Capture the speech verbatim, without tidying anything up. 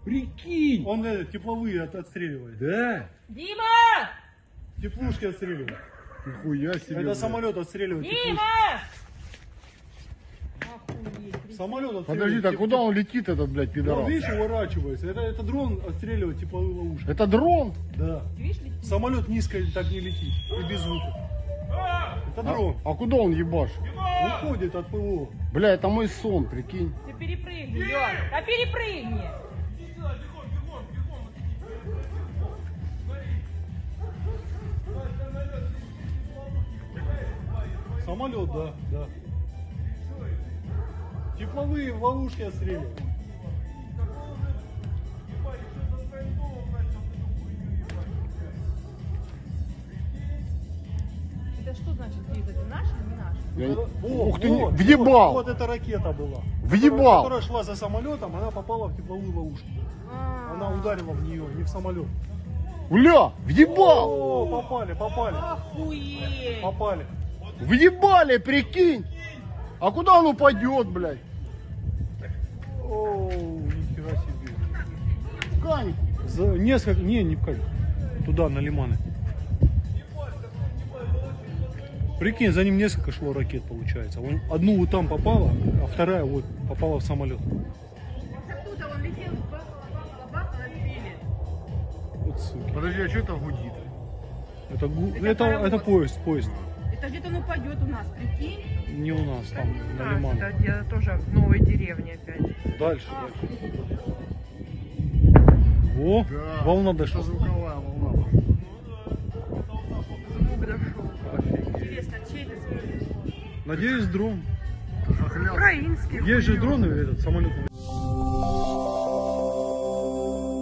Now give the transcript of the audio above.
Прикинь! Он э, тепловые от, отстреливает. Да? Дима! Теплушки отстреливает. Нихуя себе. Это блядь. самолет отстреливает. Дима! Охуеть. Самолет отстреливает. Подожди, так теп- куда он летит, этот, блядь, Он, пидорас? видишь, уворачивается. Это, это дрон отстреливает тепловые ловушки. Это дрон? Да. Видишь, летит? Самолет низко так не летит. И без звука. Это дрон. А куда он ебашит? Уходит от ПВО. Бля, это мой сон, прикинь. Ты перепрыгни, Лён. А перепрыгни. Самолет, да, да. Тепловые ловушки отстреливают. Это что значит, Лиза, это наш или не наш? Я- Во, Ух ты, вот, въебал! Вот, вот эта ракета была. Въебал! Которая шла за самолетом, она попала в тепловую ловушку. А, Она ударила в нее, не в самолет. Бля, въебал! О, попали, попали, Охуеть. попали. Въебали, прикинь! А куда он упадет, блядь? О, нихера себе. В Каньку. За несколько, не, не в Каль. Туда, на Лиманы. Прикинь, за ним несколько шло ракет, получается. Он, одну вот там попала, а вторая вот попала в самолет. Оттуда он летел, бахал, отбили. Вот суки. Подожди, а что это гудит? Это, гу- Это это, паровоз. это поезд, поезд. Это где-то он упадет у нас, прикинь. Не у нас, там, на Лиманы. Да, где-то тоже в новой деревне опять. Дальше, дальше. О, Да. волна Это дошла. звуковая волна. Звук дошел. Интересно, чей это звук? Надеюсь, дрон. Жахляк. Украинский. Есть же хуёвый. дроны, этот самолет.